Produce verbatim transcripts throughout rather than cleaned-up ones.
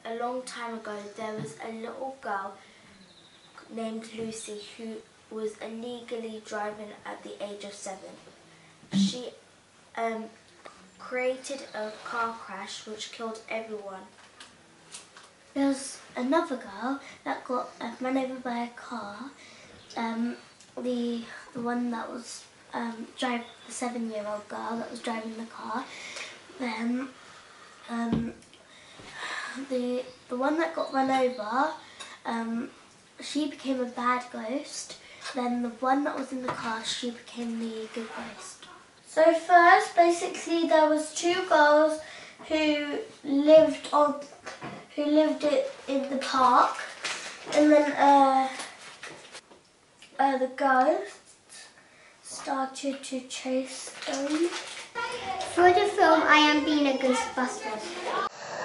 a long time ago, there was a little girl named Lucy who was illegally driving at the age of seven. She um, created a car crash which killed everyone. There was another girl that got uh, run over by a car. Um, the the one that was um, drive the seven-year-old girl that was driving the car. Then um, the the one that got run over, um, she became a bad ghost. Then the one that was in the car, she became the good ghost. So first, basically, there was two girls who lived on, who lived it in the park, and then uh, uh, the ghosts started to chase them. For the film, I Am Being a Ghostbuster.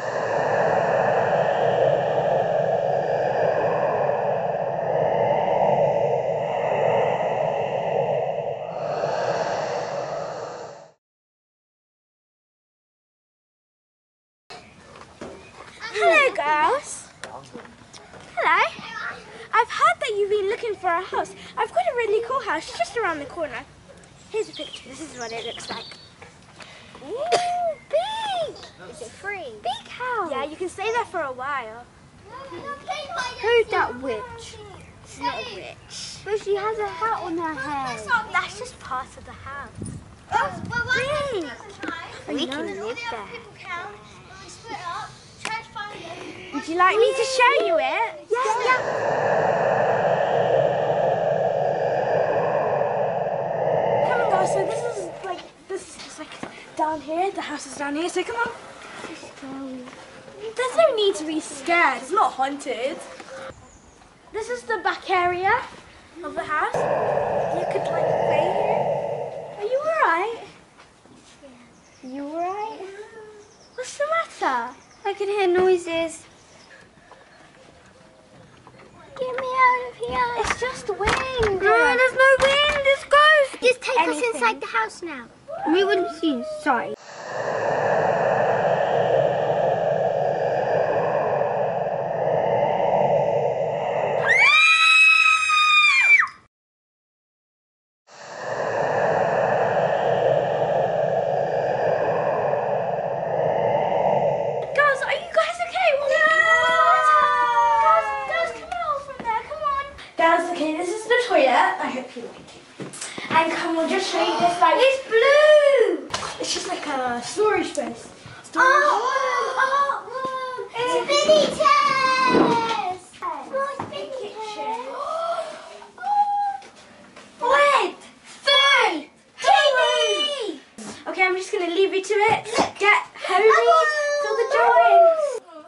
Hello, girls. Hello. I've heard that you've been looking for a house. I've got a really cool house just around the corner. Here's a picture. This is what it looks like. Ooh, big! Is it free? Big house. Yeah, you can stay there for a while. Who's that witch? She's not a witch. But she has a hat on her head. That's just part of the house. Oh, Big. we can live there. Would you like me to show you it? Yeah, yeah. Come on, guys. So this is like this is just like down here. The house is down here. So come on. There's no need to be scared. It's not haunted. This is the back area of the house. You could like stay here. Are you alright? Yeah. You alright? What's the matter? I can hear noises. Get me out of here. It's just wind. No, there's no wind. It's ghosts. Just take Anything. us inside the house now. We wouldn't see you. Sorry. Okay, this is the toilet. I hope you like it. And come, we'll just show you this. Like, It's blue. it's just like a storage space. Storage. Oh, oh, it's Spinny Test. Oh, Spinny kitchen. Wait, three, two. Okay, I'm just gonna leave you to it. Get home for the drawings.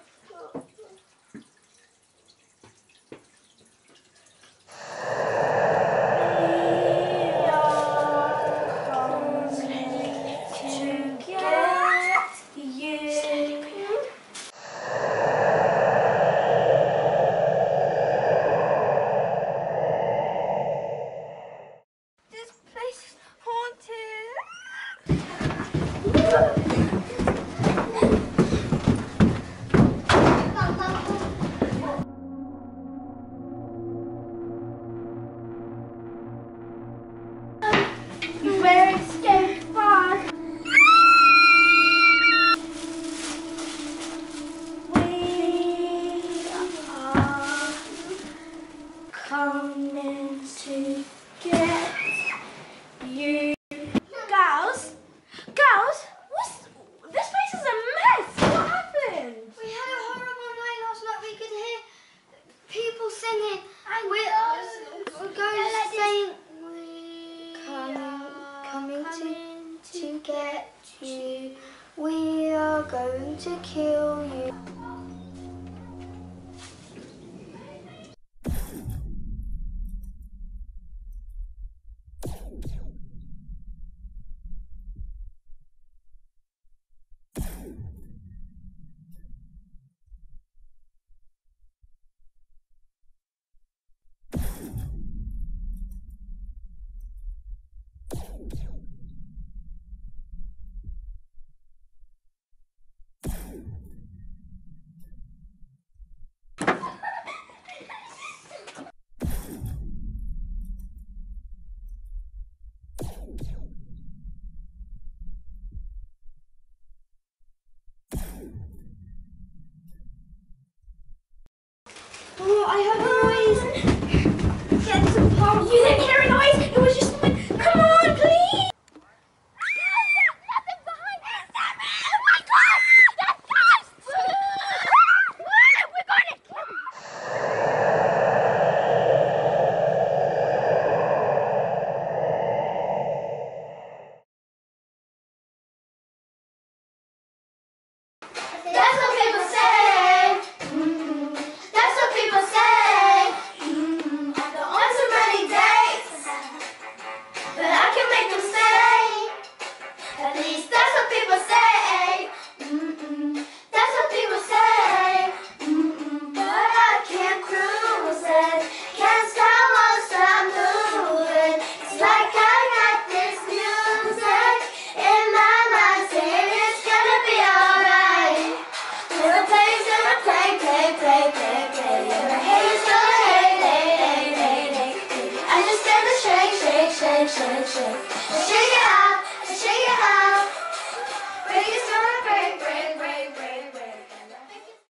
Very scary frog. We are coming to get you. Girls, girls, what's this place is a mess. What happened? We had a horrible night last night. We could hear people singing. And We're, girls, we're going yeah, like to saying, we Coming, are coming coming to, to get you. We are going to kill you. You Oh, I heard a noise. Get to the park. You didn't hear a noise? It was just like, come on, please! That's what people say. Mm, that's what people say. Mm, I don't want so many dates, but I can make them stay. At least that's what people say. Mm-mm, that's what people say. Mm-mm, but I can't cruise it. Can't stop, won't stop moving. It's like I got this music in my mind saying it's gonna be alright. Gonna play, gonna play, play, play, play, play. And the haters gonna hate, hate, hate, hate, hate. I just gonna shake, shake, shake, shake, shake. Shake